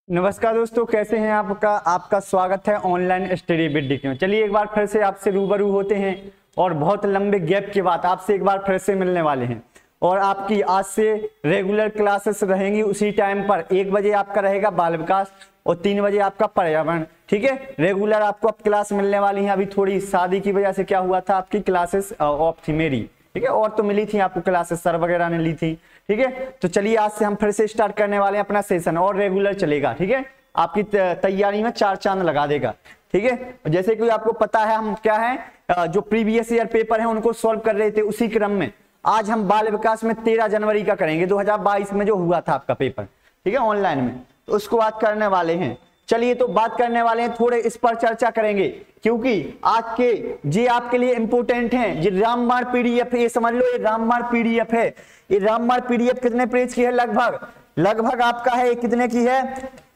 नमस्कार दोस्तों, कैसे हैं? आपका स्वागत है ऑनलाइन स्टडी विद डीके। चलिए एक बार फिर से आपसे रूबरू होते हैं और बहुत लंबे गैप के बाद आपसे एक बार फिर से मिलने वाले हैं। और आपकी आज से रेगुलर क्लासेस रहेंगी उसी टाइम पर। 1 बजे आपका रहेगा बाल विकास और 3 बजे आपका पर्यावरण। ठीक है, रेगुलर आपको अब क्लास मिलने वाली है। अभी थोड़ी शादी की वजह से क्या हुआ था, आपकी क्लासेस ऑफ थी मेरी। ठीक है, और तो मिली थी आपको क्लासेस, सर वगैरह ने ली थी। ठीक है, तो चलिए आज से हम फिर से स्टार्ट करने वाले हैं अपना सेशन और रेगुलर चलेगा। ठीक है, आपकी तैयारी में 4 चांद लगा देगा। ठीक है, जैसे कि आपको पता है हम क्या है, जो प्रीवियस ईयर पेपर है उनको सॉल्व कर रहे थे, उसी क्रम में आज हम बाल विकास में 13 जनवरी का करेंगे, 2022 में जो हुआ था आपका पेपर। ठीक है, ऑनलाइन में, तो उसको बात करने वाले हैं। चलिए तो बात करने वाले हैं, थोड़े इस पर चर्चा करेंगे क्योंकि आज के ये आपके लिए इंपोर्टेंट हैं। ये रामबाण पीडीएफ है, ये समझ लो, ये रामबाण पीडीएफ है। ये रामबाण पीडीएफ कितने पेज की है? लगभग आपका है कितने की है?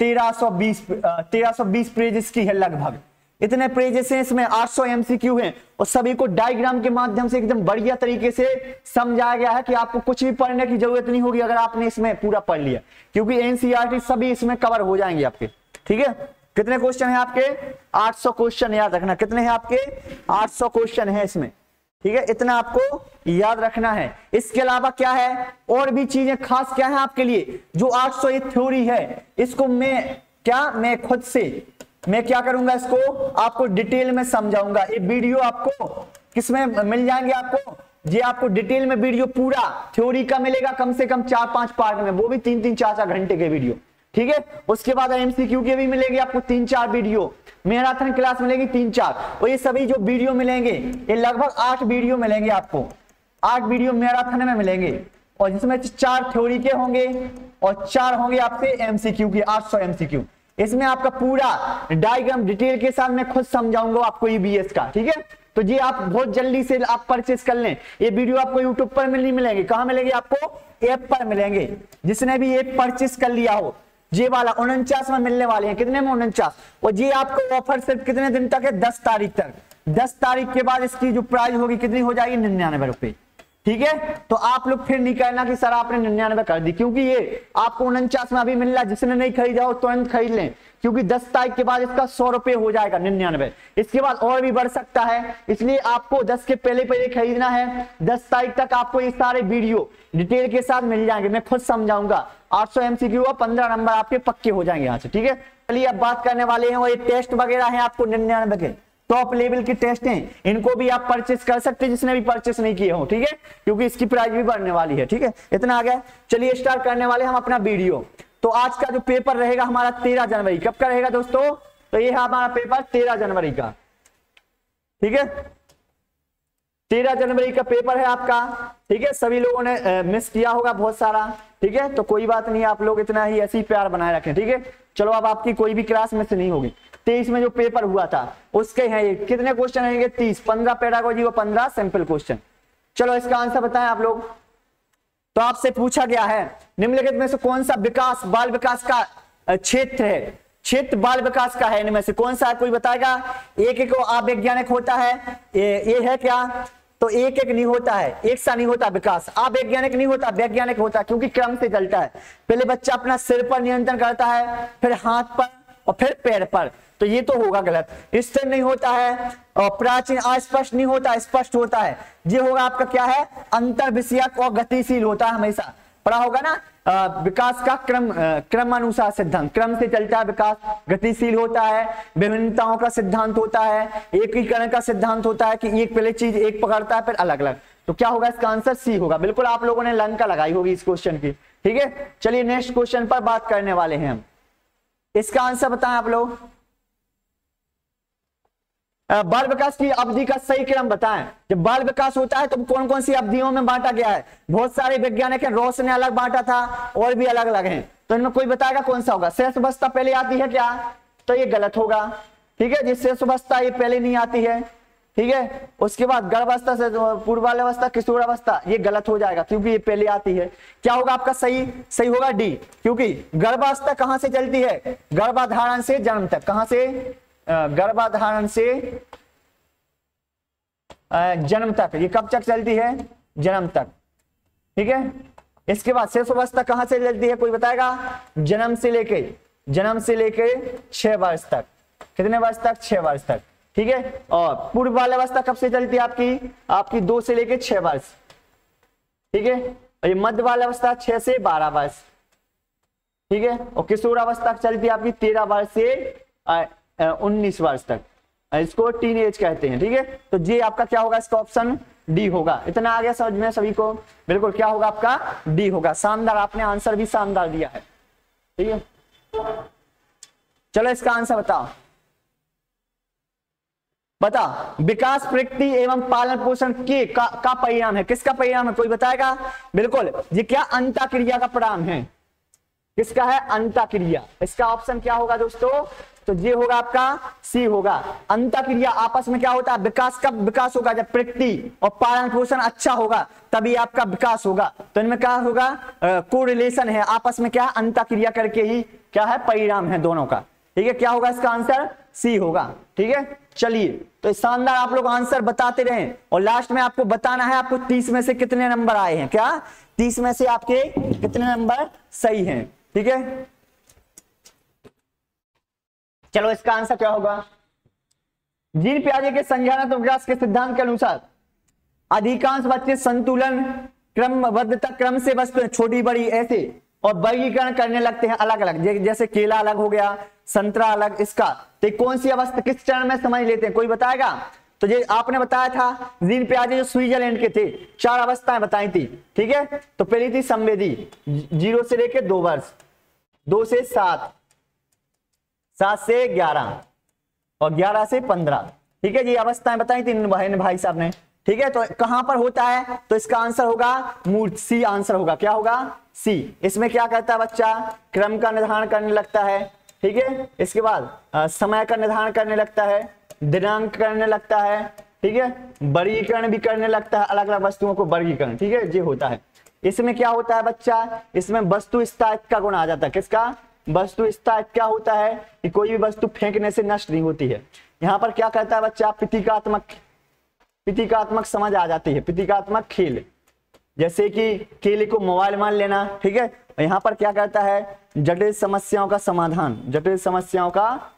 1320 पेजेस की है लगभग। इतने पेजेस हैं इसमें, 800 एमसीक्यू हैं और सभी को डायग्राम के माध्यम से एकदम बढ़िया तरीके से समझाया गया है कि आपको कुछ भी पढ़ने की जरूरत नहीं होगी अगर आपने इसमें पूरा पढ़ लिया, क्योंकि एनसीईआरटी सभी इसमें कवर हो जाएंगे आपके। ठीक है, कितने क्वेश्चन है आपके? 800 क्वेश्चन, याद रखना। कितने हैं आपके? 800 क्वेश्चन है इसमें। ठीक है, इतना आपको याद रखना है। इसके अलावा क्या है, और भी चीजें खास क्या है आपके लिए? जो 800 ये थ्योरी है, इसको मैं खुद से मैं क्या करूंगा, इसको आपको डिटेल में समझाऊंगा। ये वीडियो आपको किसमें मिल जाएंगे? आपको डिटेल में वीडियो पूरा थ्योरी का मिलेगा, कम से कम 4-5 पार्ट में, वो भी 3-3 4-4 घंटे के वीडियो। ठीक है, उसके बाद एमसीक्यू के भी मिलेंगे आपको 3-4 वीडियो, मैराथन क्लास मिलेगी 3-4, और ये सभी जो वीडियो मिलेंगे ये लगभग 8 वीडियो मिलेंगे आपको। 8 वीडियो मैराथन में मिलेंगे, और जिसमें 4 थ्योरी के होंगे और 4 होंगे आपके एमसीक्यू के, 800 एमसीक्यू। इसमें आपका पूरा डायग्राम डिटेल के साथ मैं खुद समझाऊंगा आपको ईबीएस का। ठीक है, तो ये आप बहुत जल्दी से आप परचेस कर लें। ये वीडियो आपको यूट्यूब पर नहीं मिलेंगे, कहां मिलेंगे? आपको ऐप पर मिलेंगे। जिसने भी ऐप परचेस कर लिया हो, ये वाला 49 में मिलने वाले हैं। कितने में? 49। और ये आपको ऑफर सिर्फ कितने दिन तक है? 10 तारीख तक। 10 तारीख के बाद इसकी जो प्राइस होगी कितनी हो जाएगी? 99 रुपए। ठीक है, तो आप लोग फिर नहीं कहना कि सर आपने 99 कर दी, क्योंकि ये आपको 49 में अभी मिल रहा है। जिसने नहीं खरीदा हो तुरंत खरीद लें, क्योंकि 10 तारीख के बाद इसका 100 रुपए हो जाएगा 99। इसके बाद और भी बढ़ सकता है, इसलिए आपको 10 के पहले खरीदना है। 10 तारीख तक आपको ये सारे वीडियो डिटेल के साथ मिल जाएंगे, मैं खुद समझाऊंगा। 800 एमसीक्यू और 15 नंबर आपके पक्के हो जाएंगे यहाँ से। ठीक है, चलिए अब बात करने वाले हैं, वो ये टेस्ट वगैरह है आपको 99 के टॉप लेवल के टेस्ट हैं, इनको भी आप परचेस कर सकते हैं जिसने भी परचेस नहीं किए हो। ठीक है, क्योंकि इसकी प्राइस भी बढ़ने वाली है। ठीक है, इतना आ गया। चलिए स्टार्ट करने वाले हम अपना वीडियो। तो आज का जो पेपर रहेगा हमारा 13 जनवरी, कब का रहेगा दोस्तों? तो ये है हमारा पेपर 13 जनवरी का। ठीक है, 13 जनवरी का पेपर है आपका। ठीक है, सभी लोगों ने मिस किया होगा बहुत सारा। ठीक है, तो कोई बात नहीं, आप लोग इतना ही ऐसी प्यार बनाए रखें। ठीक है, चलो अब आपकी कोई भी क्लास मिस नहीं होगी। 23 में जो पेपर हुआ था उसके हैं ये कितने क्वेश्चन रहेंगे? 30। 15 पेडागोजी और 15 सिंपल क्वेश्चन। चलो इसका आंसर बताएं आप लोग। तो आपसे पूछा गया है निम्नलिखित में से कौन सा विकास बाल विकास का क्षेत्र है? क्षेत्र बाल विकास का है, इनमें से कौन सा है? कोई बताएगा? एक अवैज्ञानिक होता है, ये है क्या? तो एक नहीं होता है, एक सा नहीं होता विकास। अवैज्ञानिक नहीं होता, वैज्ञानिक होता, क्योंकि क्रम से चलता है। पहले बच्चा अपना सिर पर नियंत्रण करता है, फिर हाथ पर और फिर पैर पर। तो ये तो होगा गलत। स्थिर नहीं होता है और प्राचीन अस्पष्ट नहीं होता, स्पष्ट होता है। ये होगा आपका क्या है? अंतर विषयक और गतिशील होता है। हमेशा पढ़ा होगा ना, विकास का क्रम अनुसार सिद्धांत, क्रम से चलता है विकास। गतिशील होता है, विभिन्नताओं का सिद्धांत होता है, एकीकरण का सिद्धांत होता है कि एक पहले चीज एक पकड़ता है फिर अलग अलग। तो क्या होगा इसका आंसर? सी होगा। बिल्कुल आप लोगों ने लंका लगाई होगी इस क्वेश्चन की। ठीक है, चलिए नेक्स्ट क्वेश्चन पर बात करने वाले हैं हम। इसका आंसर बताएं आप लोग। बाल विकास की अवधि का सही क्रम बताएं। जब बाल विकास होता है तो कौन कौन सी अवधियों में बांटा गया है? बहुत सारे वैज्ञानिक हैं, रॉस ने अलग बांटा था और भी अलग अलग हैं। तो इनमें कोई बताएगा कौन सा होगा? शेष अवस्था पहले आती है क्या? तो ये गलत होगा। ठीक है, जिस शेष अवस्था ये पहले नहीं आती है। ठीक है, उसके बाद गर्भावस्था से पूर्वावस्था, किशोरावस्था, ये गलत हो जाएगा क्योंकि ये पहले आती है। क्या होगा आपका सही होगा डी, क्योंकि गर्भावस्था कहां से चलती है? गर्भाधारण से जन्म तक। कहां से? गर्भाधारण से जन्म तक। ये कब तक चलती है? जन्म तक। ठीक है, इसके बाद शेष अवस्था कहां से चलती है? कोई बताएगा? जन्म से लेके जन्म से लेके 6 वर्ष तक। कितने वर्ष तक? 6 वर्ष तक, ठीक है। और पूर्व बाल अवस्था कब से चलती है आपकी 2 से लेके 6 वर्ष, ठीक है। और ये मध्य बाल अवस्था 6 से 12 वर्ष, ठीक है। और किशोर अवस्था चलती है आपकी 13 वर्ष से 19 वर्ष तक, इसको टीन एज कहते हैं, ठीक है। तो ये आपका क्या होगा? इसका ऑप्शन डी होगा। इतना आ गया समझ में सभी को? बिल्कुल क्या होगा आपका? डी होगा। शानदार, आपने आंसर भी शानदार दिया है, ठीक है। चलो इसका आंसर बताओ। बता, विकास, प्रकृति एवं पालन पोषण के का परिणाम है। किसका परिणाम है? कोई बताएगा? बिल्कुल, ये क्या? अंतःक्रिया का परिणाम है। किसका है? अंतःक्रिया। इसका ऑप्शन क्या होगा दोस्तों? तो ये होगा आपका सी होगा। अंतःक्रिया आपस में क्या होता है? विकास कब विकास होगा? जब प्रकृति और पालन पोषण अच्छा होगा तभी आपका विकास होगा। तो इनमें क्या होगा? कोरिलेशन है आपस में, क्या? अंतःक्रिया करके ही क्या है? परिणाम है दोनों का, ठीक है। क्या होगा इसका आंसर? सी होगा, ठीक है। चलिए, तो शानदार आप लोग आंसर बताते रहें और लास्ट में आपको बताना है आपको 30 में से कितने नंबर आए हैं। क्या 30 में से आपके कितने नंबर सही हैं, ठीक है। चलो इसका आंसर क्या होगा? जीन पियाजे के संज्ञानात्मक विकास के सिद्धांत के अनुसार अधिकांश बच्चे संतुलन क्रमबद्धता क्रम से वस्तुएं छोटी बड़ी ऐसे और वर्गीकरण करने लगते हैं अलग अलग, जैसे केला अलग हो गया, संतरा अलग। इसका तो कौन सी अवस्था किस चरण में समझ लेते हैं? कोई बताएगा? तो ये आपने बताया था जीन पियाजे जो स्विट्जरलैंड के थे, 4 अवस्थाएं बताई थी, ठीक है। तो पहली थी संवेदी, 0 से लेके 2 वर्ष, 2 से 7, 7 से 11 और 11 से 15, ठीक है। ये अवस्थाएं बताई थी इन भाई साहब ने, ठीक है। तो कहां पर होता है? तो इसका आंसर होगा मूर्त, सी आंसर होगा। क्या होगा? सी। इसमें क्या करता है बच्चा? क्रम का निर्धारण करने लगता है, ठीक है। इसके बाद समय का निर्धारण करने लगता है, दिनांक करने लगता है, ठीक है। वर्गीकरण भी करने लगता है, अलग अलग वस्तुओं को वर्गीकरण, ठीक है। ये होता है। इसमें क्या होता है बच्चा? इसमें वस्तु स्थायित्व का गुण आ जाता है। किसका? वस्तु स्थायित्व क्या होता है? कि कोई भी वस्तु फेंकने से नष्ट नहीं होती है। यहाँ पर क्या करता है बच्चा? प्रतीकात्मक समझ आ जाती है, प्रतीकात्मक खेल, जैसे कि केले को मोबाइल मान लेना, ठीक है। यहाँ पर क्या करता है? जटिल समस्याओं का समाधान, जटिल समस्याओं का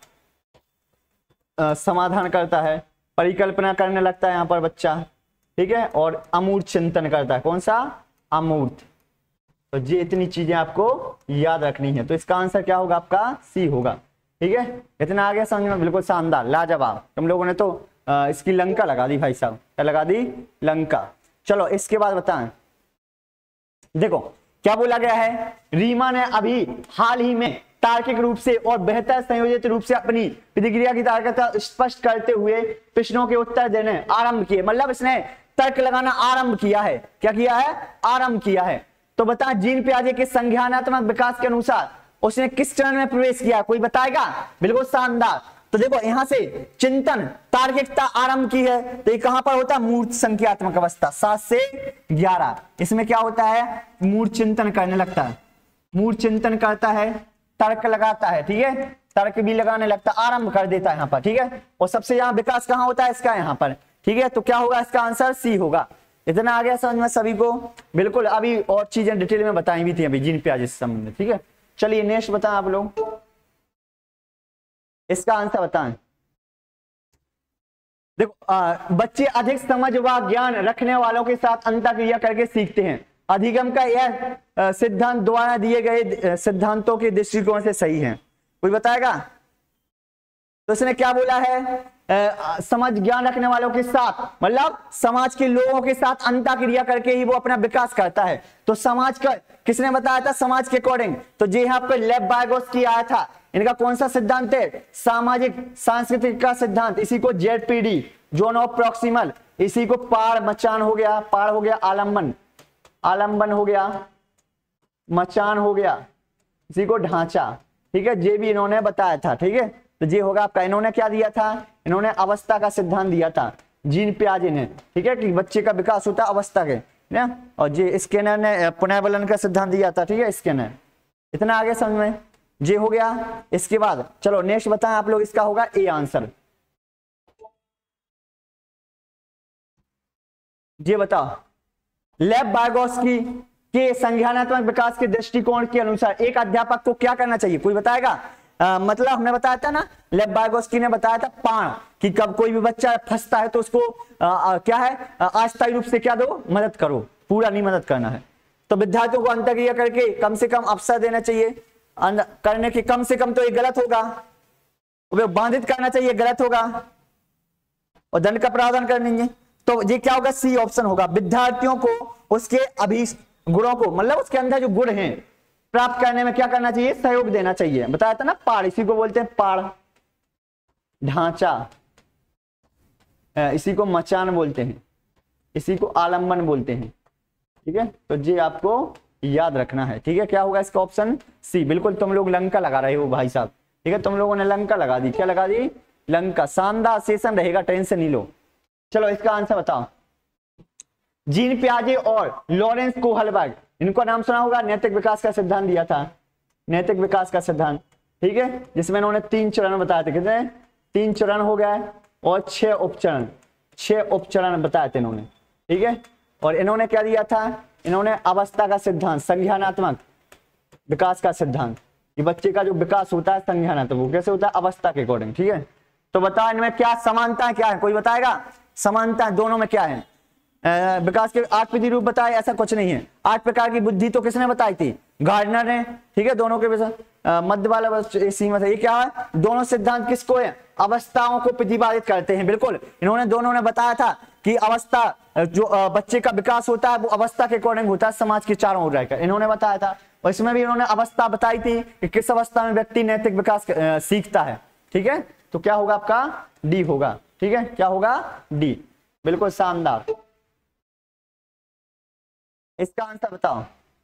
समाधान करता है, परिकल्पना करने लगता है यहाँ पर बच्चा, ठीक है। और अमूर्त चिंतन करता है। कौन सा? अमूर्त। तो ये इतनी चीजें आपको याद रखनी है। तो इसका आंसर क्या होगा? आपका सी होगा, ठीक है। इतना आ गया समझ में? बिल्कुल शानदार, लाजवाब। तुम लोगों ने तो इसकी लंका लगा दी भाई साहब, क्या लगा दी? लंका। चलो इसके बाद बताएं, देखो क्या बोला गया है। रीमा ने अभी हाल ही में तार्किक रूप से और बेहतर संयोजित रूप से अपनी प्रतिक्रिया की तार्किकता स्पष्ट करते हुए प्रश्नों के उत्तर देने आरंभ किए। मतलब इसने तर्क लगाना आरंभ किया है। क्या किया है? आरंभ किया है। तो बता, जीन पियाजे के संज्ञानात्मक विकास के अनुसार उसने किस चरण में प्रवेश किया? कोई बताएगा? बिल्कुल शानदार। तो देखो यहां से चिंतन तार्किकता आरंभ की है, तो ये कहां पर होता है? मूर्त संख्यात्मक अवस्था 7 से 11। इसमें क्या होता है? मूर्त चिंतन करने लगता है, मूर्त चिंतन करता है, तर्क लगाता है, ठीक है। तर्क भी लगाने लगता, आरंभ कर देता है यहाँ पर, ठीक है। और सबसे यहाँ विकास कहाँ होता है? इसका यहाँ पर, ठीक है। तो क्या होगा? इसका आंसर सी होगा। इतना आ गया समझ में सभी को? बिल्कुल। अभी और चीजें डिटेल में बताई भी थी अभी जीन पियाजे से संबंधित, ठीक है। चलिए नेक्स्ट बताएं आप लोग, इसका आंसर बताएं। देखो बच्चे अधिक समझ व ज्ञान रखने वालों के साथ अंतःक्रिया करके सीखते हैं। अधिगम का यह सिद्धांत द्वारा दिए गए सिद्धांतों के दृष्टिकोण से सही है। कोई बताएगा? तो उसने क्या बोला है? समझ ज्ञान रखने वालों के साथ, मतलब समाज के लोगों के साथ अंतःक्रिया करके ही वो अपना विकास करता है। तो समाज का किसने बताया था? समाज के अकॉर्डिंग। तो जी यहाँ पे लेब-वाइगोत्स्की आया था। इनका कौन सा सिद्धांत है? सामाजिक सांस्कृतिक का सिद्धांत। इसी को जेडपीडी, जोन ऑफ प्रॉक्सिमल, इसी को पाड़ मचान हो गया, पाड़ हो गया, आलम्बन, आलम्बन हो गया, मचान हो गया, इसी को ढांचा, ठीक है। ये भी इन्होंने बताया था, ठीक है। तो ये होगा आपका, इन्होंने क्या दिया था? इन्होंने अवस्था का सिद्धांत दिया था जीन पियाजे ने, ठीक है, कि बच्चे का विकास होता है अवस्था के ना। और ये स्किनर ने पुनर्वलन का सिद्धांत दिया था, ठीक है, स्किनर। इतना आगे समझ में? ये हो गया। इसके बाद चलो नेक्स्ट बताएं आप लोग, इसका होगा ए आंसर। ये बताओ, लेब-वाइगोत्स्की के संज्ञानात्मक विकास के दृष्टिकोण के अनुसार एक अध्यापक को क्या करना चाहिए? कोई बताएगा? मतलब हमने बताया था ना, लेव वाइगोत्स्की ने बताया था पाण, कि कब कोई भी बच्चा फंसता है तो उसको क्या है अस्थायी रूप से क्या दो, मदद करो, पूरा नहीं मदद करना है। तो विद्यार्थियों को अंतर्क्रिया करके कम से कम अवसर देना चाहिए करने की, कम से कम तो ये गलत होगा, बाधित करना चाहिए गलत होगा, और दंड का प्रावधान कर देंगे। तो ये क्या होगा, सी ऑप्शन होगा। विद्यार्थियों को उसके अभीष्ट गुणों को, मतलब उसके अंदर जो गुण हैं प्राप्त करने में क्या करना चाहिए, सहयोग देना चाहिए। बताया था ना पाड़, इसी को बोलते हैं पाड़, ढांचा, इसी को मचान बोलते हैं, इसी को आलंबन बोलते हैं। ठीक है, तो ये आपको याद रखना है। ठीक है, क्या होगा इसका ऑप्शन सी। बिल्कुल तुम लोग लंका लगा रहे हो भाई साहब। ठीक है, तुम लोगों ने लंका लगा दी, क्या लगा दी, लंका। शानदार सेशन रहेगा, टेंशन नहीं लो। चलो इसका आंसर बताओ। जीन पियाजे और लॉरेंस कोहलबर्ग, इनका नाम सुना होगा, नैतिक विकास का सिद्धांत दिया था, नैतिक विकास का सिद्धांत। ठीक है, जिसमें इन्होंने 3 चरण बताए थे, कितने 3 चरण हो गया है, और 6 उपचरण, 6 उपचरण बताए थे इन्होंने। ठीक है, और इन्होंने क्या दिया था, इन्होंने अवस्था का सिद्धांत, संज्ञानात्मक विकास का सिद्धांत, कि बच्चे का जो विकास होता है संज्ञानात्मक, वो कैसे होता है, अवस्था के अकॉर्डिंग। ठीक है, तो बताओ इनमें क्या समानता क्या है, कोई बताएगा समानता दोनों में क्या है। विकास के 8 विधि रूप बताए, ऐसा कुछ नहीं है। 8 प्रकार की बुद्धि तो किसने बताई थी, गार्डनर ने। ठीक है, दोनों के मध्य वाला सीमा है, ये क्या है, दोनों सिद्धांत किसको है, अवस्थाओं को प्रतिपादित करते हैं। बिल्कुल इन्होंने दोनों ने बताया था कि अवस्था जो बच्चे का विकास होता है वो अवस्था के अकॉर्डिंग होता है, समाज के चारों ओर रहकर, इन्होंने बताया था। और इसमें भी इन्होंने अवस्था बताई थी कि किस अवस्था में व्यक्ति नैतिक विकास सीखता है। ठीक है, तो क्या होगा आपका डी होगा। ठीक है, क्या होगा डी, बिल्कुल शानदार। इसका आंसर बताओ।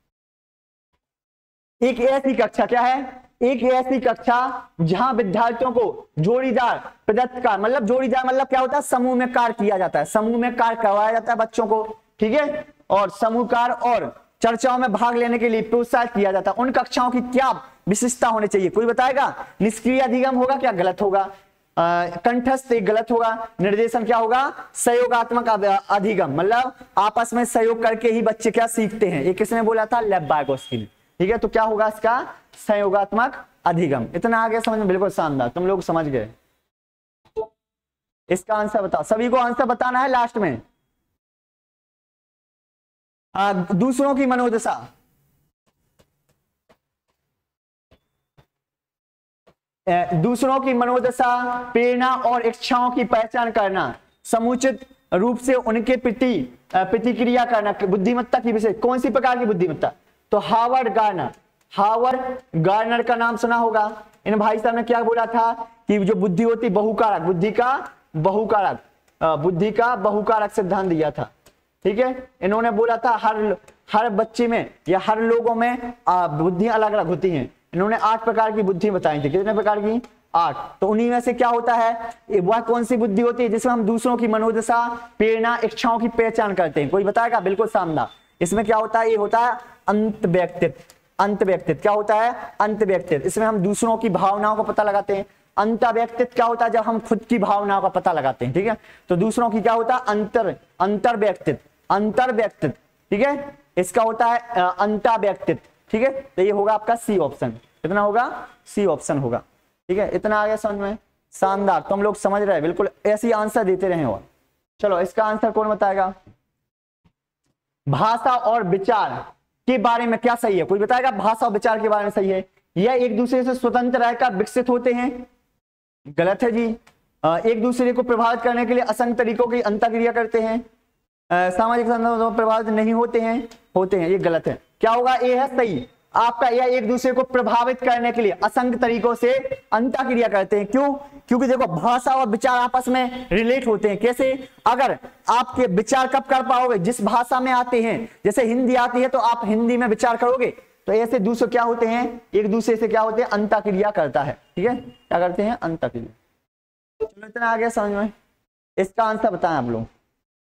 एक ऐसी कक्षा, क्या है, एक ऐसी कक्षा जहां विद्यार्थियों को जोड़ीदार प्रदत्त कार्य, मतलब जोड़ीदार मतलब क्या होता है, समूह में कार्य किया जाता है, समूह में कार्य करवाया जाता है बच्चों को। ठीक है, और समूह कार्य और चर्चाओं में भाग लेने के लिए प्रोत्साहित किया जाता है। उन कक्षाओं की क्या विशिष्टता होनी चाहिए, कोई बताएगा। निष्क्रिय अधिगम होगा, क्या गलत होगा, कंठस्थ गलत होगा। निर्देशन क्या होगा, सहयोगात्मक अधिगम, मतलब आपस में सहयोग करके ही बच्चे क्या सीखते हैं, ये किसने बोला था, लेव वाइगोत्स्की ने। ठीक है, तो क्या होगा इसका सहयोगात्मक अधिगम। इतना आगे समझ में, बिल्कुल शानदार, तुम लोग समझ गए। इसका आंसर बताओ, सभी को आंसर बताना है लास्ट में। दूसरों की मनोदशा, दूसरों की मनोदशा, प्रेरणा और इच्छाओं की पहचान करना, समुचित रूप से उनके प्रति प्रतिक्रिया करना, बुद्धिमत्ता की विषय। कौन सी प्रकार की बुद्धिमत्ता, तो हार्वर्ड गार्नर का नाम सुना होगा। इन भाई साहब ने क्या बोला था कि जो बुद्धि होती बहुकारक, बुद्धि का बहुकारक सिद्धांत दिया था। ठीक है, इन्होंने बोला था हर बच्चे में या हर लोगों में बुद्धि अलग अलग होती हैं। इन्होंने 8 प्रकार की बुद्धि बताई थी, कितने प्रकार की, 8। तो उन्हीं में से क्या होता है, वह कौन सी बुद्धि होती है जिसमें हम दूसरों की मनोदशा, प्रेरणा, इच्छाओं की पहचान करते हैं, कोई बताएगा। बिल्कुल शानदार। इसमें क्या होता है, ये होता है अंत व्यक्तित्व। क्या होता है, अंत व्यक्तित्व। इसमें हम दूसरों की भावनाओं को पता लगाते हैं। अंत व्यक्तित्व क्या होता है, जब हम खुद की भावनाओं का पता लगाते हैं। ठीक है, तो दूसरों की क्या होता है, अंतर व्यक्तित्व। ठीक है, इसका होता है अंत व्यक्तित्व। ठीक है, तो ये होगा आपका सी ऑप्शन। कितना होगा, सी ऑप्शन होगा। ठीक है, इतना आ गया समझ में, शानदार, तुम लोग समझ रहे हैं, बिल्कुल ऐसी आंसर देते रहे। और चलो इसका आंसर कौन बताएगा। भाषा और विचार के बारे में क्या सही है, कोई बताएगा। भाषा और विचार के बारे में सही है, यह एक दूसरे से स्वतंत्र रहकर विकसित होते हैं, गलत है जी। एक दूसरे को प्रभावित करने के लिए असंख्य तरीकों की अंतःक्रिया करते हैं, सामाजिक संबंधों में प्रभावित नहीं होते हैं, ये गलत है। क्या होगा, ये है सही आपका। यह एक दूसरे को प्रभावित करने के लिए असंख्य तरीकों से अंतःक्रिया करते हैं। क्यों, क्योंकि देखो भाषा और विचार आपस में रिलेट होते हैं। कैसे, अगर आपके विचार कब कर पाओगे, जिस भाषा में आते हैं, जैसे हिंदी आती है तो आप हिंदी में विचार करोगे, तो ऐसे दूसरे क्या होते हैं, एक दूसरे से क्या होते हैं, अंतःक्रिया करता है। ठीक है, क्या करते हैं, अंतःक्रिया। चलो इतना आ गया समझ में। इसका आंसर बताएं आप लोग।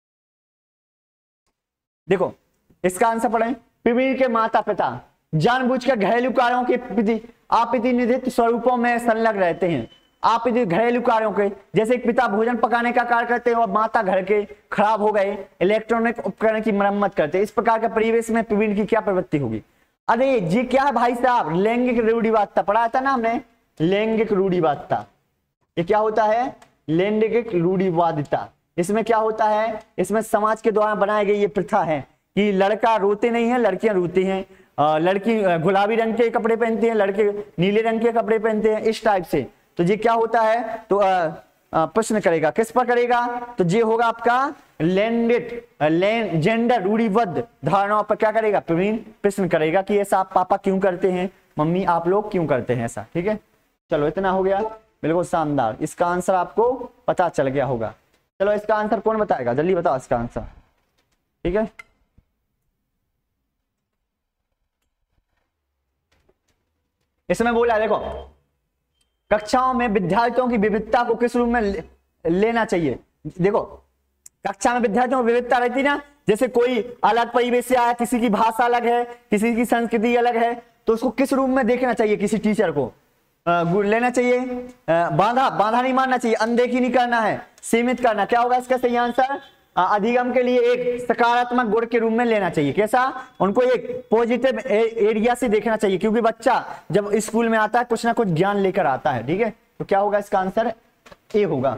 देखो इसका आंसर पढ़ें। प्रवीण के माता पिता जानबूझकर घरेलू कार्यों के प्रतिनिधित्व स्वरूपों में संलग्न रहते हैं। आप घरेलू कार्यों के, जैसे पिता भोजन पकाने का कार्य करते हैं और माता घर के खराब हो गए इलेक्ट्रॉनिक उपकरण की मरम्मत करते हैं। इस प्रकार के परिवेश में प्रवीण की क्या प्रवृत्ति होगी। अरे ये क्या है भाई साहब, लैंगिक रूढ़िवादिता पढ़ा था ना हमने, लैंगिक रूढ़िवादिता। ये क्या होता है? लैंगिक रूढ़िवादिता। इसमें क्या होता है? इसमें समाज के द्वारा बनाई गई ये प्रथा है कि लड़का रोते नहीं है, लड़कियां रोती हैं। लड़की गुलाबी रंग के कपड़े पहनती हैं, लड़के नीले रंग के कपड़े पहनते हैं, इस टाइप से। तो ये क्या होता है? तो प्रश्न करेगा, किस पर करेगा? तो ये होगा आपका लैंगिक जेंडर रूढ़िबद्ध धारणाओं पर क्या करेगा? प्रवीण प्रश्न करेगा कि ऐसा आप पापा क्यों करते हैं, मम्मी आप लोग क्यों करते हैं ऐसा। ठीक है, चलो इतना हो गया, बिल्कुल शानदार। इसका आंसर आपको पता चल गया होगा। चलो इसका आंसर कौन बताएगा? जल्दी बताओ इसका आंसर। ठीक है, इसमें बोला देखो, कक्षाओं में विद्यार्थियों की विविधता को किस रूप में लेना चाहिए। देखो कक्षा में विद्यार्थियों की विविधता रहती है ना, जैसे कोई अलग परिवेश से आया, किसी की भाषा अलग है, किसी की संस्कृति अलग है, तो उसको किस रूप में देखना चाहिए? किसी टीचर को लेना चाहिए, बाधा नहीं मानना चाहिए, अनदेखी नहीं करना है, सीमित करना। क्या होगा इसका सही आंसर? अधिगम के लिए एक सकारात्मक गुण के रूप में लेना चाहिए। कैसा? उनको एक पॉजिटिव एरिया से देखना चाहिए, क्योंकि बच्चा जब स्कूल में आता है कुछ ना कुछ ज्ञान लेकर आता है। ठीक है, तो क्या होगा इसका आंसर? ए होगा।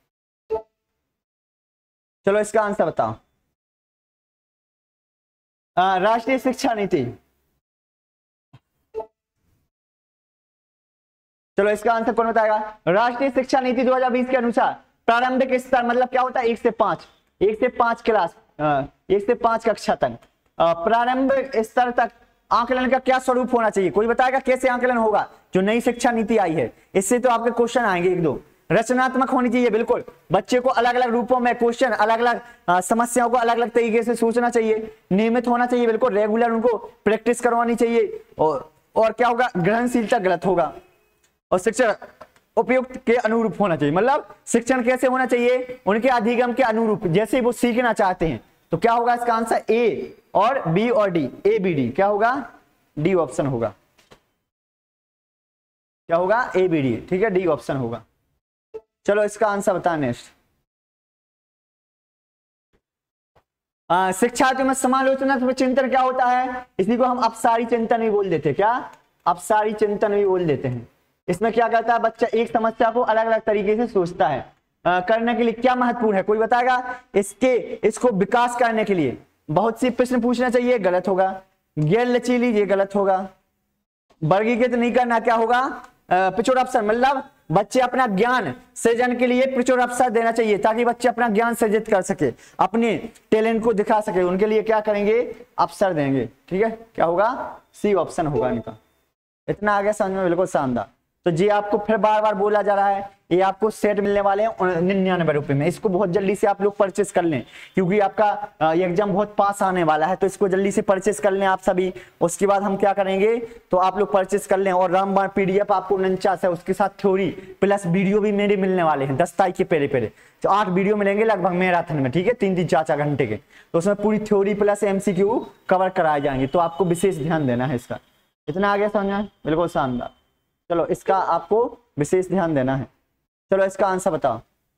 चलो इसका आंसर बताओ। राष्ट्रीय शिक्षा नीति। चलो इसका आंसर कौन बताएगा? राष्ट्रीय शिक्षा नीति 2020 के अनुसार प्रारंभिक स्तर मतलब क्या होता है? 1 से 5 क्लास, 1 से 5 कक्षा तक प्रारंभिक स्तर तक आकलन का क्या स्वरूप होना चाहिए? कोई बताएगा कैसे आकलन होगा? जो नई शिक्षा नीति आई है इससे तो आपके क्वेश्चन आएंगे 1-2। रचनात्मक होनी चाहिए, बिल्कुल बच्चे को अलग अलग रूपों में क्वेश्चन, अलग अलग समस्याओं को अलग अलग तरीके से सोचना चाहिए, नियमित होना चाहिए, बिल्कुल रेगुलर उनको प्रैक्टिस करवानी चाहिए। और क्या होगा? ग्रहणशीलता गलत होगा। और शिक्षण उपयुक्त के अनुरूप होना चाहिए, मतलब शिक्षण कैसे होना चाहिए? उनके अधिगम के अनुरूप, जैसे वो सीखना चाहते हैं। तो क्या होगा इसका आंसर? ए और बी और डी, ए बी डी। क्या होगा? डी ऑप्शन होगा। क्या होगा? A B D. ठीक है, डी ऑप्शन होगा। चलो इसका आंसर बता नेक्स्ट। शिक्षार्थियों में समालोचनात्मक चिंतन क्या होता है? इसी को हम अपसारी चिंतन भी बोल देते हैं। क्या? अपसारी चिंतन भी बोल देते हैं। इसमें क्या करता है? बच्चा एक समस्या को अलग अलग तरीके से सोचता है। करने के लिए क्या महत्वपूर्ण है? कोई बताएगा? इसको विकास करने के लिए बहुत सी प्रश्न पूछना चाहिए, गलत होगा। गैर लचीली, ये गलत होगा। वर्गीकृत नहीं करना, क्या होगा? प्रचुर अवसर, मतलब बच्चे अपना ज्ञान सृजन के लिए प्रचुर अवसर देना चाहिए, ताकि बच्चे अपना ज्ञान सृजित कर सके, अपने टैलेंट को दिखा सके। उनके लिए क्या करेंगे? अवसर देंगे। ठीक है, क्या होगा? सी ऑप्शन होगा इनका। इतना आगे समझ में, बिल्कुल शानदार। तो जी आपको फिर बार बार बोला जा रहा है, ये आपको सेट मिलने वाले हैं 99 रुपए में। इसको बहुत जल्दी से आप लोग परचेस कर लें, क्योंकि आपका एग्जाम बहुत पास आने वाला है। तो इसको जल्दी से परचेस कर लें आप सभी। उसके बाद हम क्या करेंगे, तो आप लोग परचेस कर लें। और रामबाण पीडीएफ आपको 49 है, उसके साथ थ्योरी प्लस वीडियो भी मेरे मिलने वाले हैं 10 तारीख के पहले। तो 8 वीडियो मिलेंगे लगभग मैराथन में। ठीक है, 3-3, 4-4 घंटे के। तो उसमें पूरी थ्योरी प्लस MCQ कवर कराए जाएंगे। तो आपको विशेष ध्यान देना है इसका। इतना आगे समझना है, बिल्कुल शानदार। चलो इसका आपको विशेष ध्यान देना है। चलो इसका आंसर बताओ।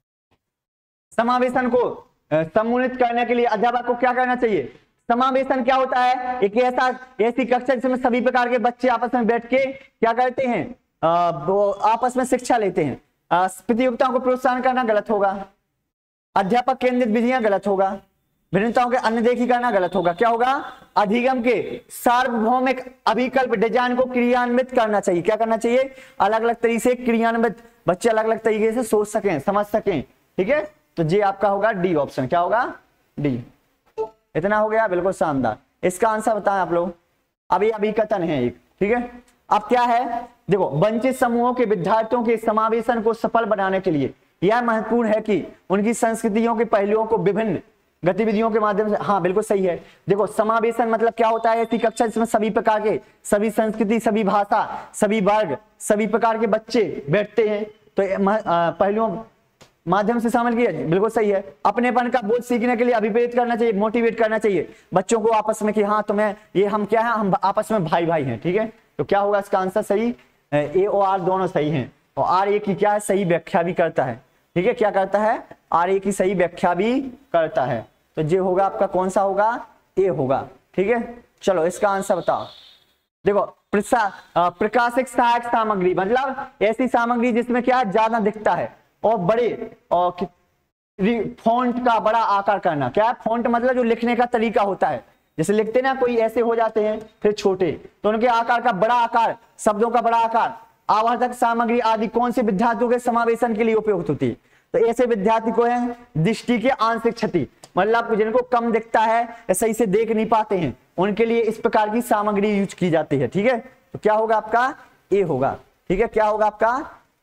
समावेशन को सम्मिलित करने के लिए अध्यापक को क्या करना चाहिए? समावेशन क्या होता है? एक ऐसी कक्षा जिसमें सभी प्रकार के बच्चे आपस में बैठ के क्या करते हैं? वो आपस में शिक्षा लेते हैं। प्रतियोगिताओं को प्रोत्साहन करना गलत होगा। अध्यापक केंद्रित विधियां गलत होगा। भिन्नताओं के अनदेखी करना गलत होगा। क्या होगा? अधिगम के सार्वभौमिक अभिकल्प डिजाइन को क्रियान्वित करना चाहिए। क्या करना चाहिए? अलग अलग तरीके से क्रियान्वित, बच्चे अलग अलग तरीके से सोच सकें, समझ सकें। ठीक है, तो ये आपका होगा डी ऑप्शन। क्या होगा? डी। इतना हो गया, बिल्कुल शानदार। इसका आंसर बताएं आप लोग। अभी अभिकथन है एक। ठीक है, अब क्या है? देखो, वंचित समूहों के विद्यार्थियों के समावेशन को सफल बनाने के लिए यह महत्वपूर्ण है कि उनकी संस्कृतियों के पहलुओं को विभिन्न गतिविधियों के माध्यम से, हाँ बिल्कुल सही है। देखो, समावेशन मतलब क्या होता है? ऐसी कक्षा जिसमें सभी प्रकार के, सभी संस्कृति, सभी भाषा, सभी वर्ग, सभी प्रकार के बच्चे बैठते हैं। तो पहलुओं माध्यम से शामिल किया, बिल्कुल सही है। अपनेपन का बोध सीखने के लिए अभिप्रेरित करना चाहिए, मोटिवेट करना चाहिए बच्चों को आपस में कि हाँ तुम्हें ये, हम क्या है, हम आपस में भाई भाई हैं। ठीक है, तो क्या होगा इसका आंसर? सही, ए और आर दोनों सही हैं। और आर ए की क्या है? सही व्याख्या भी करता है। ठीक है, क्या करता है? आर ए की सही व्याख्या भी करता है। तो ये होगा आपका कौन सा होगा? ए होगा। ठीक है, चलो इसका आंसर बताओ। देखो, प्रकाशिक सहायक सामग्री, मतलब ऐसी सामग्री जिसमें क्या ज्यादा दिखता है और बड़े और फॉन्ट का बड़ा आकार करना। क्या है फॉन्ट? मतलब जो लिखने का तरीका होता है, जैसे लिखते ना कोई ऐसे हो जाते हैं फिर छोटे, तो उनके आकार का बड़ा आकार, शब्दों का बड़ा आकार, आवर्धक सामग्री आदि कौन से विद्यार्थियों के समावेशन के लिए उपयुक्त होती है? तो ऐसे विद्यार्थी को है दृष्टि के आंशिक क्षति, मतलब जिनको कम दिखता है या सही से देख नहीं पाते हैं, उनके लिए इस प्रकार की सामग्री यूज की जाती है। ठीक है, तो क्या होगा आपका? ए होगा। ठीक है, क्या होगा आपका?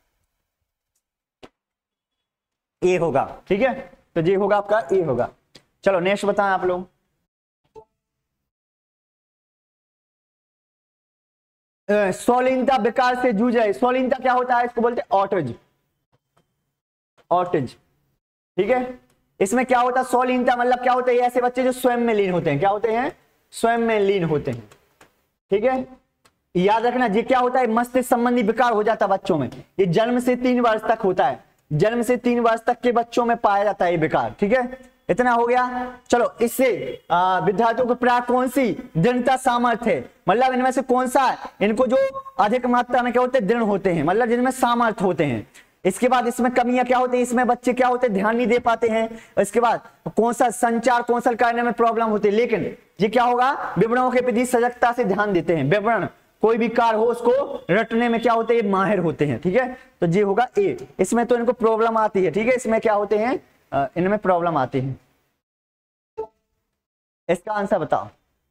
ए होगा। ठीक है, तो ये होगा आपका ए होगा। चलो नेक्स्ट बताएं आप लोग। सौलीनता विकार से जूझ रहे, सौलीनता क्या होता है? इसको बोलते हैं ऑटिज्म। ऑटिज्म, ठीक है, इसमें क्या होता है? सौलीनता मतलब क्या होता है? ऐसे बच्चे जो स्वयं में लीन होते हैं, क्या होते हैं? स्वयं में लीन होते हैं। ठीक है, याद रखना ये क्या होता है? मस्तिष्क संबंधी विकार हो जाता है बच्चों में। ये जन्म से 3 वर्ष तक होता है, जन्म से 3 वर्ष तक के बच्चों में पाया जाता है ये विकार। ठीक है, इतना हो गया। चलो, इससे विद्यार्थियों को प्राप्त कौन सी दृढ़ता सामर्थ्य है, मतलब इनमें से कौन सा है? इनको जो अधिक मात्रा में क्या होते हैं? दृढ़ होते हैं, मतलब जिनमें सामर्थ्य होते हैं। इसके बाद इसमें कमियां क्या होती है? इसमें बच्चे क्या होते हैं? ध्यान नहीं दे पाते हैं। इसके बाद कौन सा? संचार कौशल करने में प्रॉब्लम होती है, लेकिन ये क्या होगा? विवरणों के प्रति सजगता से ध्यान देते हैं। विवरण कोई भी कार्य हो उसको रटने में क्या होते हैं? माहिर होते हैं। ठीक है, तो ये होगा ए। इसमें तो इनको प्रॉब्लम आती है। ठीक है, इसमें क्या होते हैं? इनमें प्रॉब्लम आती है। इसका आंसर बताओ,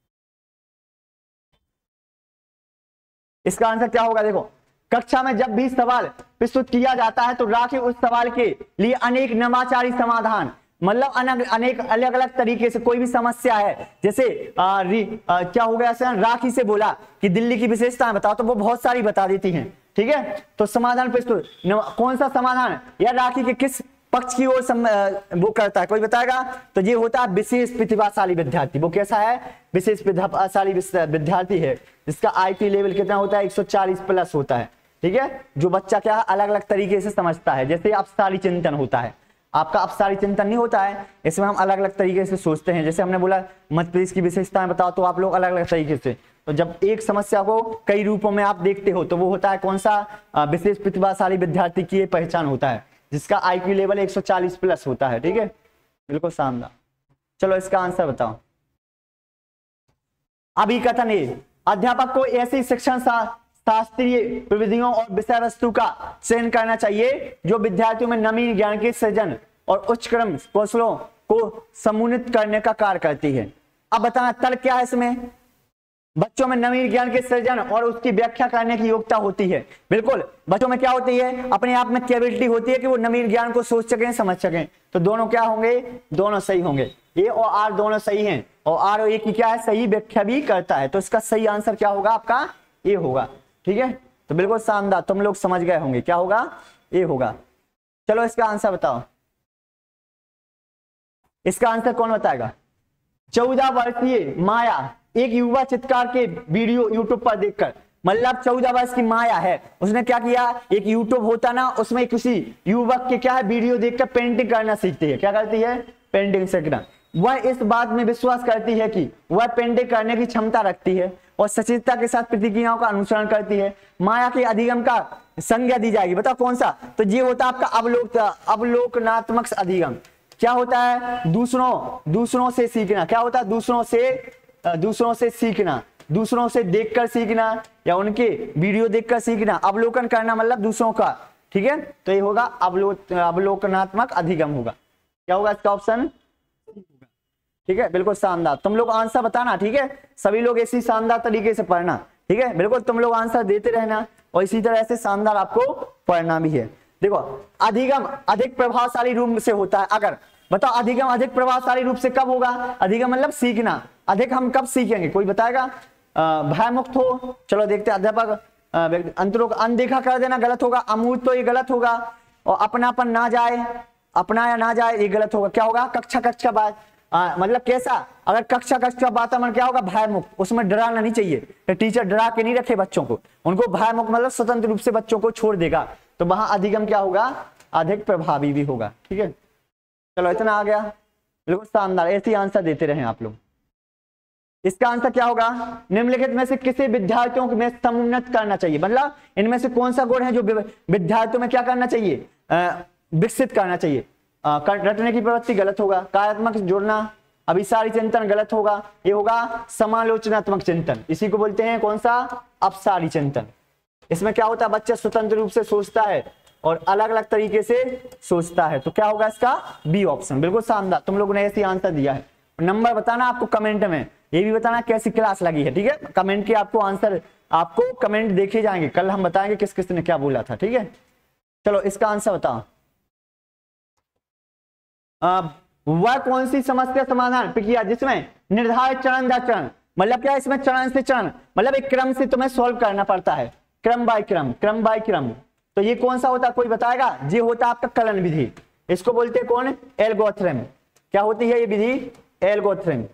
इसका आंसर क्या होगा? देखो, कक्षा में जब भी सवाल प्रस्तुत किया जाता है तो राखी उस सवाल के लिए अनेक नवाचारी समाधान, मतलब अनेक अलग अलग तरीके से कोई भी समस्या है, जैसे क्या हो गया? राखी से बोला कि दिल्ली की विशेषताएं बताओ, तो वो बहुत सारी बता देती हैं। ठीक है, तो समाधान प्रस्तुत कौन सा समाधान या राखी के किस पक्ष की ओर वो करता है, कोई बताएगा? तो ये होता है विशेष प्रतिभाशाली विद्यार्थी। वो कैसा है? विशेष प्रतिभाशाली विद्यार्थी है, जिसका आईक्यू लेवल कितना होता है? 140 प्लस होता है। ठीक है, जो बच्चा क्या है? अलग अलग तरीके से समझता है। जैसे अपसारी चिंतन होता है, आपका अपसारी चिंतन नहीं होता है, इसमें हम अलग अलग तरीके से सोचते हैं। जैसे हमने बोला मध्य प्रदेश की विशेषताएं बताओ, तो आप लोग अलग अलग तरीके से, तो जब एक समस्या को कई रूपों में आप देखते हो तो वो होता है कौन सा? विशेष प्रतिभाशाली विद्यार्थी की पहचान होता है, जिसका आईक्यू लेवल 140 प्लस होता है। ठीक है, बिल्कुल शानदार। चलो इसका आंसर बताओ। अभिकथन ए, अध्यापक को ऐसी शिक्षण शास्त्रीय प्रविधियों और विषय वस्तु का चयन करना चाहिए जो विद्यार्थियों में नवीन ज्ञान के सृजन और उच्च क्रम कौशलों को समुन्नत करने का कार्य करती है। अब बताना तर्क क्या है इसमें? बच्चों में नवीन ज्ञान के सृजन और उसकी व्याख्या करने की योग्यता होती है। बिल्कुल, बच्चों में क्या होती है? अपने आप में कैपेबिलिटी होती है कि वो नवीन ज्ञान को सोच सकें, समझ सकें। तो दोनों क्या होंगे? दोनों सही होंगे। ए और आर दोनों सही हैं, और आर और ए की क्या है? सही व्याख्या भी करता है। तो इसका सही आंसर क्या होगा? आपका ए होगा। ठीक है, तो बिल्कुल शानदार, तुम लोग समझ गए होंगे। क्या होगा? ए होगा। चलो इसका आंसर बताओ। इसका आंसर कौन बताएगा? 14 वर्षीय माया एक युवा चित्रकार के वीडियो यूट्यूब पर देखकर, मतलब 14 वर्ष की माया है, उसने क्या किया? एक यूट्यूब होता ना, उसमें किसी युवक के क्या है? वीडियो देखकर पेंटिंग करना सीखती है। क्या करती है? पेंटिंग सीखना। वह इस बात में विश्वास करती है कि वह पेंटिंग करने की क्षमता रखती है और सचेतता के साथ प्रतिक्रियाओं का अनुसरण करती है। माया के अधिगम का संज्ञा दी जाएगी। बताओ कौन सा? तो ये होता है आपका अवलोकनात्मक अधिगम। क्या होता है? दूसरों से सीखना। क्या होता है? दूसरों से सीखना, दूसरों से देखकर सीखना या उनके वीडियो देखकर सीखना। अवलोकन करना मतलब दूसरों का। ठीक है, तो ये होगा अवलोकनात्मक अधिगम होगा। क्या होगा इसका ऑप्शन? ठीक है, बिल्कुल शानदार। तुम लोग आंसर बताना। ठीक है, सभी लोग इसी शानदार तरीके से पढ़ना। ठीक है, बिल्कुल तुम लोग आंसर देते रहना और इसी तरह से शानदार आपको पढ़ना भी है। देखो, अधिगम अधिक प्रभावशाली रूप से होता है। अगर बताओ अधिगम अधिक प्रभावशाली रूप से कब होगा? अधिगम मतलब सीखना। अधिक हम कब सीखेंगे? कोई बताएगा? भय मुक्त हो। चलो देखते हैं। अध्यापक अंतरों को अनदेखा कर देना गलत होगा। अमूर्त, तो ये गलत होगा। और अपनापन ना जाए, अपनाया ना जाए, ये गलत होगा। क्या होगा? कक्षा बाद, मतलब कैसा? अगर कक्षा का वातावरण क्या होगा? भय मुक्त, उसमें डराना नहीं चाहिए। टीचर डरा के नहीं रखे बच्चों को, उनको भय मुक्त मतलब स्वतंत्र रूप से बच्चों को छोड़ देगा, तो वहां अधिगम क्या होगा? अधिक प्रभावी भी होगा। ठीक है, चलो इतना आ गया। बिल्कुल शानदार, ऐसे ही आंसर देते रहे आप लोग। इसका आंसर क्या होगा? निम्नलिखित में से किसे विद्यार्थियों में समुन्नत करना चाहिए, मतलब इनमें से कौन सा गुण है जो विद्यार्थियों में क्या करना चाहिए, विकसित करना चाहिए? रटने की प्रवृत्ति गलत होगा, कार्यात्मक जोड़ना, अभिसारी चिंतन गलत होगा, ये होगा समालोचनात्मक चिंतन, इसी को बोलते हैं कौन सा? अपसारी चिंतन। इसमें क्या होता है, बच्चा स्वतंत्र रूप से सोचता है और अलग अलग तरीके से सोचता है, तो क्या होगा इसका? B option. बिल्कुल शानदार, तुम लोगों ने ऐसी आंसर दिया है। नंबर बताना आपको कमेंट में, ये भी बताना कैसी क्लास लगी है, ठीक है? कमेंट के आपको आंसर, आपको कमेंट देखे जाएंगे, कल हम बताएंगे किस किस ने क्या बोला था, ठीक है? चलो इसका आंसर बताओ। वह कौन सी समस्या समाधान प्रक्रिया जिसमें निर्धारित चरण दर चरण, मतलब क्या इसमें चरण से चरण, मतलब एक क्रम से तुम्हें सॉल्व करना पड़ता है, क्रम बाय क्रम, क्रम बाय क्रम, तो ये कौन सा होता है, कोई बताएगा? ये होता है आपका कलन विधि, इसको बोलते हैं कौन? एल्गोरिथम। क्या होती है ये विधि? एल्गोरिथम,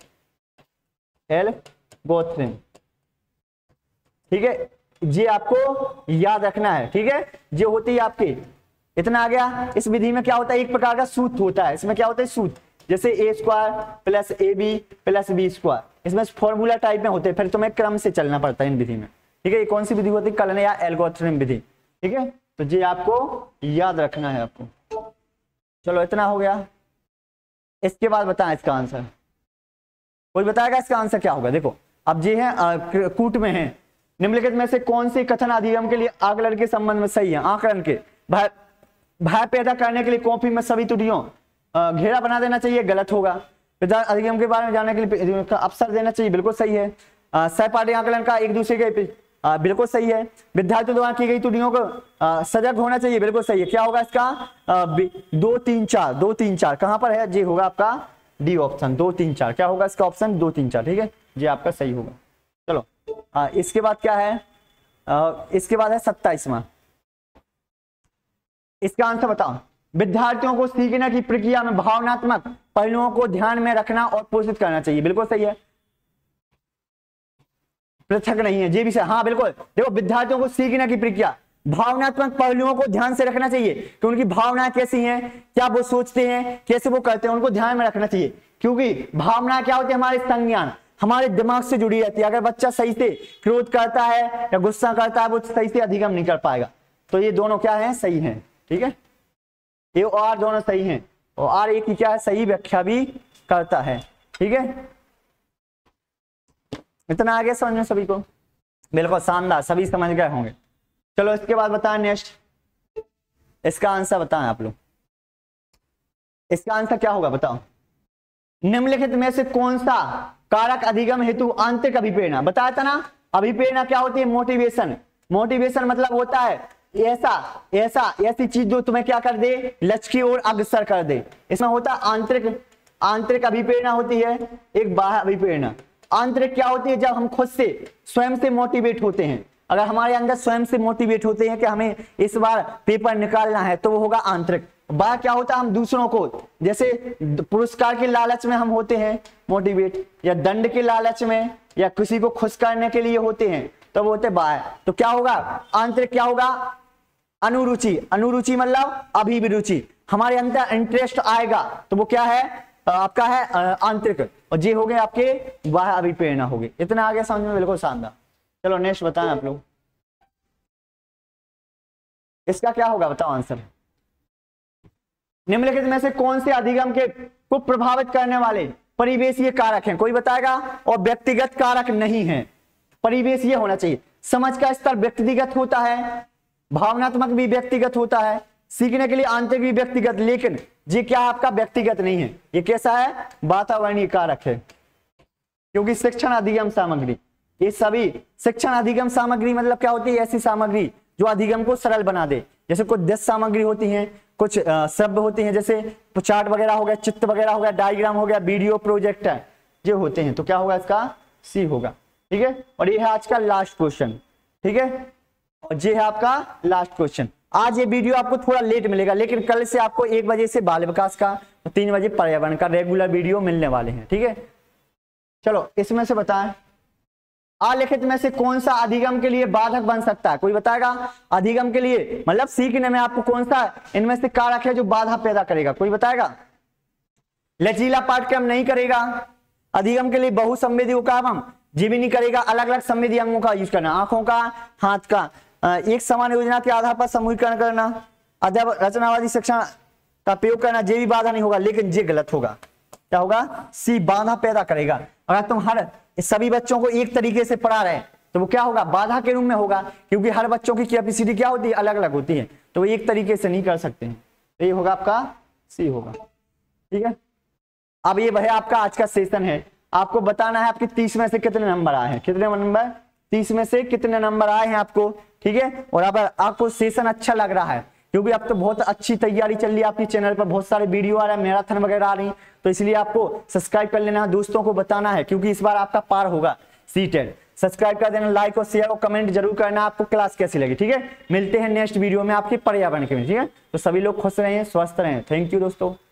एल्गोरिथम, ठीक है? ये आपको याद रखना है, ठीक है? ये होती है आपकी, इतना आ गया। इस विधि में क्या होता है, एक प्रकार का सूत्र होता है, इसमें क्या होता है? सूत्र, जैसे A square plus A B plus B square, इसमें फॉर्मूला टाइप में होते हैं, फिर तुम्हें क्रम से चलना पड़ता है इन विधि में, ठीक है? ये कौन सी विधि होती है? कलन या एल्गोरिथम विधि, ठीक है? तो ये आपको याद रखना है आपको। चलो इतना हो गया। इसके बाद बताएं इसका आंसर, कोई बताएगा इसका आंसर क्या होगा? देखो अब ये है कूट में है, निम्नलिखित में से कौन सी कथन अधिगम के लिए आकलन के संबंध में सही है? आकलन के भय पैदा करने के लिए कॉपी में सभी त्रुटियों घेरा बना देना चाहिए, गलत होगा। अधिगम के बारे में जानने के लिए अवसर देना चाहिए, बिल्कुल सही है। सहपाठी आकलन का एक दूसरे के बिल्कुल सही है। विद्यार्थियों द्वारा की गई त्रुटियों को सजग होना चाहिए, बिल्कुल सही है। क्या होगा इसका? 2 3 4, 2 3 4 कहां पर है? ये होगा आपका डी ऑप्शन, 2 3 4। क्या होगा इसका ऑप्शन? 2 3 4, ठीक है? ये आपका सही होगा। चलो इसके बाद क्या है? इसके बाद है 27वां, इसका आंसर बताओ। विद्यार्थियों को सीखने की प्रक्रिया में भावनात्मक पहलुओं को ध्यान में रखना और पोषित करना चाहिए, बिल्कुल सही है। पृथक नहीं है, ये भी सही, हाँ बिल्कुल। देखो विद्यार्थियों को सीखने की प्रक्रिया भावनात्मक पहलुओं को ध्यान से रखना चाहिए कि उनकी भावनाएं कैसी हैं, क्या वो सोचते हैं, कैसे वो करते हैं, उनको ध्यान में रखना चाहिए। क्योंकि भावना क्या होती है? हमारे संज्ञान, हमारे दिमाग से जुड़ी रहती है। अगर बच्चा सही से क्रोध करता है या गुस्सा करता है, वो सही से अधिगम नहीं कर पाएगा। तो ये दोनों क्या है? सही है, ठीक है? ये और दोनों सही हैं, और आर एक की क्या है? सही व्याख्या भी करता है, ठीक है? इतना आगे समझ में सभी को? बिल्कुल शानदार, सभी समझ गए होंगे। चलो इसके बाद बताएं नेक्स्ट, इसका आंसर बताएं आप लोग। इसका आंसर क्या होगा बताओ? निम्नलिखित में से कौन सा कारक अधिगम हेतु आंतरिक अभिप्रेरणा? बताया था ना, अभिप्रेरणा क्या होती है? मोटिवेशन। मोटिवेशन मतलब होता है ऐसी चीज जो तुम्हें क्या कर दे? लक्ष्य की ओर अग्रसर कर दे। इसमें होता है आंतरिक अभिप्रेरणा होती है, एक बाह्य अभिप्रेरणा। आंतरिक क्या होती है? जब हम खुद से स्वयं से मोटिवेट होते हैं, अगर हमारे अंदर स्वयं से मोटिवेट होते हैं कि हमें इस बार पेपर निकालना है, तो वो होगा आंतरिक। बाह्य क्या होता है? हम दूसरों को, जैसे पुरस्कार के लालच में हम होते हैं मोटिवेट, या दंड के लालच में, या किसी को खुश करने के लिए होते हैं, तो वो होते बाह्य। तो क्या होगा? आंतरिक क्या होगा? अनुरुचि। अनुरुचि मतलब अभिरुचि, हमारे अंदर इंटरेस्ट आएगा, तो वो क्या है? आपका है आंतरिक। और ये हो गए आपके बाह्य अभिप्रेरणा हो गई। इतना आगे समझ में? बिल्कुल शानदार। चलो नेक्स्ट बताएं आप लोग, इसका क्या होगा बताओ आंसर? निम्नलिखित में से कौन से अधिगम को प्रभावित करने वाले परिवेशीय कारक हैं? कोई बताएगा? और व्यक्तिगत कारक नहीं है, परिवेशीय होना चाहिए। समझ का स्तर व्यक्तिगत होता है, भावनात्मक भी व्यक्तिगत होता है, सीखने के लिए आंतरिक भी व्यक्तिगत, लेकिन ये क्या आपका व्यक्तिगत नहीं है, ये कैसा है? वातावरणीय कारक है। क्योंकि शिक्षण अधिगम सामग्री, ये सभी शिक्षण अधिगम सामग्री मतलब क्या होती है? ऐसी सामग्री जो अधिगम को सरल बना दे। जैसे कुछ 10 सामग्री होती हैं, कुछ शब्द होती हैं, जैसे चार्ट वगैरह हो गया, चित्र वगैरह हो गया, डायग्राम हो गया, वीडियो प्रोजेक्टर, ये होते हैं। तो क्या होगा इसका? सी होगा, ठीक है? और ये है आज का लास्ट क्वेश्चन, ठीक है? और ये है आपका लास्ट क्वेश्चन। आज ये वीडियो आपको थोड़ा लेट मिलेगा, लेकिन कल से आपको 1 बजे से बाल विकास का, 3 बजे पर्यावरण का रेगुलर वीडियो मिलने वाले हैं, ठीक है? चलो इसमें से बताएं, आलेखित में से कौन सा अधिगम के लिए बाधक बन सकता है? कोई बताएगा? अधिगम के लिए मतलब सीखने में आपको कौन सा इनमें से कारक है जो बाधा पैदा करेगा? कोई बताएगा? लचीला पाठ्यक्रम नहीं करेगा, अधिगम के लिए बहुसंवेदी को कहा हम जीवनी करेगा, अलग अलग संवेदी अंगों का यूज करना, आंखों का, हाथ का, एक समान योजना के आधार पर समूहीकरण करना, रचनावादी शिक्षा का प्रयोग करना, ये भी बाधा नहीं होगा, लेकिन ये गलत होगा। क्या होगा? सी बाधा पैदा करेगा। अगर तुम हर सभी बच्चों को एक तरीके से पढ़ा रहे तो वो क्या होगा? बाधा के रूप में होगा, क्योंकि हर बच्चों की कैपेसिटी क्या होती है? अलग अलग होती है, तो वो एक तरीके से नहीं कर सकते हैं। तो ये होगा आपका सी होगा। ठीक है, अब ये भैया आपका आज का सेशन है, आपको बताना है आपके 30 में से कितने नंबर आए हैं। कितने नंबर? 30 में से कितने नंबर आए हैं आपको। ठीक है, और अब आपको सेशन अच्छा लग रहा है, क्योंकि अब तो बहुत अच्छी तैयारी चल रही है, आपके चैनल पर बहुत सारे वीडियो आ रहे हैं, मैराथन वगैरह आ रही है, तो इसलिए आपको सब्सक्राइब कर लेना है, दोस्तों को बताना है, क्योंकि इस बार आपका पार होगा सीटेड। सब्सक्राइब कर देना, लाइक और शेयर और कमेंट जरूर करना आपको क्लास कैसी लगी। ठीक है, मिलते हैं नेक्स्ट वीडियो में आपके पर्यावरण के में। ठीक है, तो सभी लोग खुश रहें, स्वस्थ रहें। थैंक यू दोस्तों।